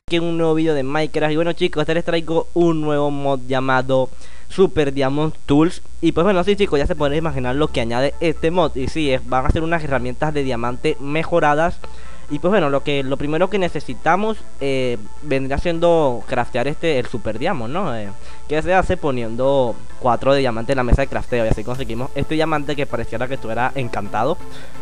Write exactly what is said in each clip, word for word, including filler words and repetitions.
Aquí un nuevo video de Minecraft. Y bueno, chicos, esta les traigo un nuevo mod llamado Super Diamond Tools. Y pues bueno, sí, chicos, ya se pueden imaginar lo que añade este mod. Y sí, es, van a ser unas herramientas de diamante mejoradas. Y pues bueno, lo que lo primero que necesitamos eh, vendría siendo craftear este, el Super Diamond, ¿no? Eh, que se hace poniendo cuatro de diamante en la mesa de crafteo. Y así conseguimos este diamante que pareciera que estuviera encantado.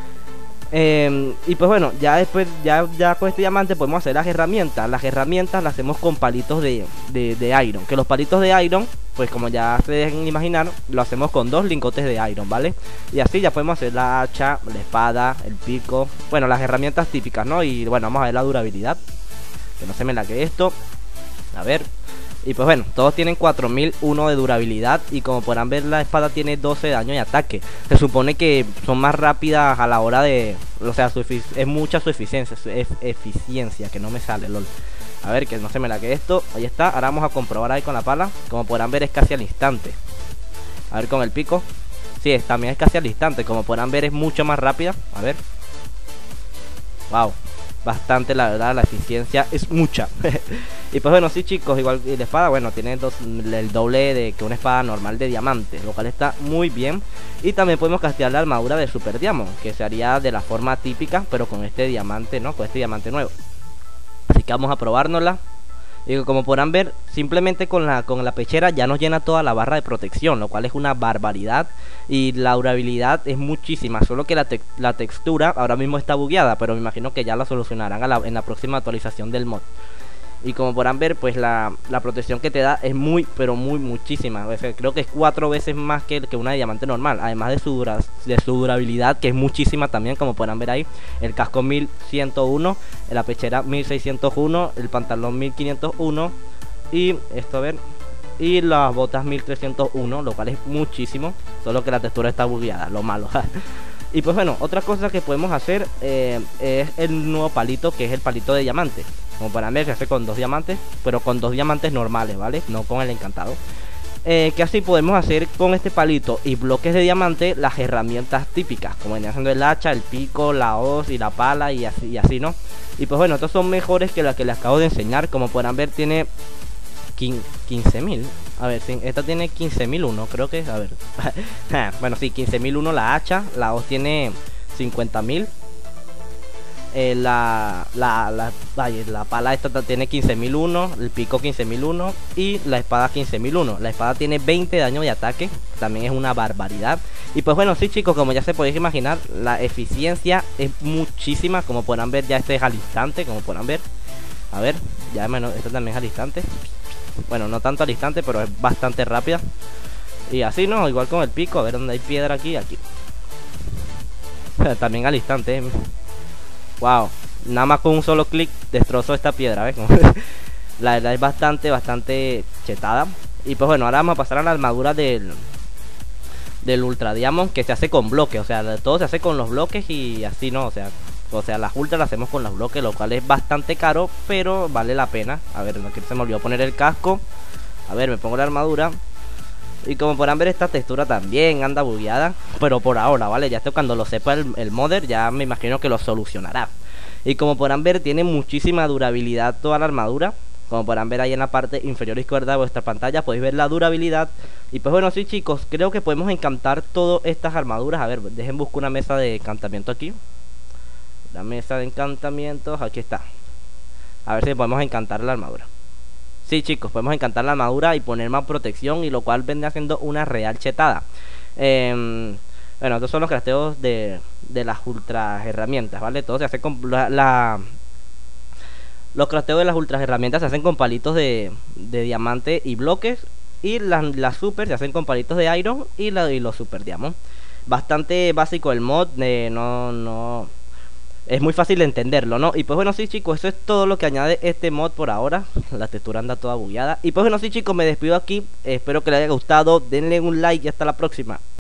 Eh, y pues bueno, ya después, ya, ya con este diamante podemos hacer las herramientas. Las herramientas las hacemos con palitos de, de, de iron. Que los palitos de iron, pues como ya se dejen imaginar, lo hacemos con dos lingotes de iron, ¿vale? Y así ya podemos hacer la hacha, la espada, el pico. Bueno, las herramientas típicas, ¿no? Y bueno, vamos a ver la durabilidad. Que no se me lague esto. A ver. Y pues bueno, todos tienen cuatro mil uno de durabilidad. Y como podrán ver, la espada tiene doce de daño y ataque. Se supone que son más rápidas a la hora de... O sea, su es mucha su eficiencia su ef eficiencia, que no me sale, lol. A ver, que no se me la quede esto. Ahí está, ahora vamos a comprobar ahí con la pala. Como podrán ver, es casi al instante. A ver con el pico. Sí, es, también es casi al instante. Como podrán ver, es mucho más rápida. A ver. Wow, bastante, la verdad, la eficiencia es mucha. Y pues bueno, sí, chicos, igual y la espada, bueno, tiene dos, el doble de que una espada normal de diamante, lo cual está muy bien. Y también podemos castear la armadura de Super Diamond, que se haría de la forma típica, pero con este diamante, ¿no? Con este diamante nuevo. Así que vamos a probárnosla. Y como podrán ver, simplemente con la, con la pechera ya nos llena toda la barra de protección, lo cual es una barbaridad. Y la durabilidad es muchísima, solo que la, te la textura ahora mismo está bugueada, pero me imagino que ya la solucionarán a la, en la próxima actualización del mod. Y como podrán ver, pues la, la protección que te da es muy, pero muy, muchísima. O sea, creo que es cuatro veces más que, que una de diamante normal. Además de su, dura, de su durabilidad, que es muchísima también, como podrán ver ahí. El casco mil ciento uno, la pechera mil seiscientos uno, el pantalón mil quinientos uno. Y esto, a ver... Y las botas mil trescientos uno, lo cual es muchísimo. Solo que la textura está bugueada, lo malo. Y pues bueno, otra cosa que podemos hacer eh, es el nuevo palito, que es el palito de diamante. Como para ver, se hace con dos diamantes, pero con dos diamantes normales, ¿vale? No con el encantado. Eh, que así podemos hacer con este palito y bloques de diamante las herramientas típicas, como venía haciendo el hacha, el pico, la hoz y la pala y así, y así, ¿no? Y pues bueno, estos son mejores que las que les acabo de enseñar. Como podrán ver, tiene quince mil. A ver, sí, esta tiene quince mil uno, creo que es, a ver. Bueno, sí, quince mil uno la hacha. La hoz tiene cincuenta mil. eh, la, la, la, ay, la pala esta tiene quince mil uno. El pico quince mil uno. Y la espada quince mil uno. La espada tiene veinte de daño de ataque. También es una barbaridad. Y pues bueno, sí, chicos, como ya se podéis imaginar, la eficiencia es muchísima. Como podrán ver, ya este es al instante. Como podrán ver. A ver, ya menos, esto también es al instante. Bueno, no tanto al instante, pero es bastante rápida. Y así, ¿no? Igual con el pico. A ver dónde hay piedra aquí, aquí. También al instante, ¿eh? Wow, nada más con un solo clic destrozo esta piedra, ¿ves? La verdad es bastante, bastante chetada. Y pues bueno, ahora vamos a pasar a la armadura del Del Ultra Diamond, que se hace con bloques. O sea, todo se hace con los bloques y así, ¿no? O sea, o sea, las ultras las hacemos con los bloques, lo cual es bastante caro, pero vale la pena. A ver, no, que se me olvidó poner el casco. A ver, me pongo la armadura. Y como podrán ver, esta textura también anda bugueada, pero por ahora, ¿vale? Ya esto cuando lo sepa el, el modder, ya me imagino que lo solucionará. Y como podrán ver, tiene muchísima durabilidad toda la armadura. Como podrán ver ahí en la parte inferior izquierda de vuestra pantalla, podéis ver la durabilidad. Y pues bueno, sí, chicos, creo que podemos encantar todas estas armaduras. A ver, dejen buscar una mesa de encantamiento aquí. La mesa de encantamientos, aquí está. A ver si podemos encantar la armadura. Sí, chicos, podemos encantar la armadura y poner más protección, y lo cual vendría siendo una real chetada. eh, Bueno, estos son los crafteos de, de las ultra herramientas, ¿vale? Todo se hace con la, la Los crafteos de las ultra herramientas se hacen con palitos de, de diamante y bloques. Y las, las super se hacen con palitos de iron y, la, y los super diamond. Bastante básico el mod, eh, no, no... Es muy fácil de entenderlo, ¿no? Y pues bueno, sí, chicos, eso es todo lo que añade este mod por ahora. La textura anda toda bugueada. Y pues bueno, sí, chicos, me despido aquí. Espero que les haya gustado. Denle un like y hasta la próxima.